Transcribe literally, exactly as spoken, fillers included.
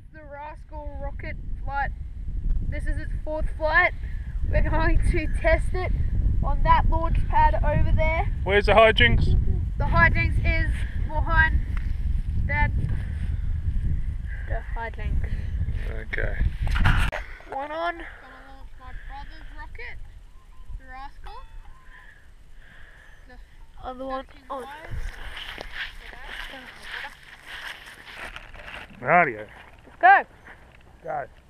the Rascal rocket flight. This is its fourth flight. We're going to test it on that launch pad over there. Where's the Hi Jinks? The Hi Jinks is behind Dad. The Hi Jinks. Okay. One on. Gonna launch my brother's rocket, the Rascal. The other one on. Radio. Let's go. Go.